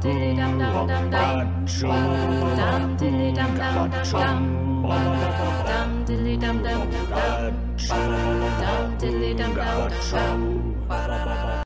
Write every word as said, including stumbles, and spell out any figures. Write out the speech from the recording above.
diddly dum dum dum dum. Dum diddly dum dum dum dum. Dum diddly dum dum dum dum. Dum diddly dum dum dum dum.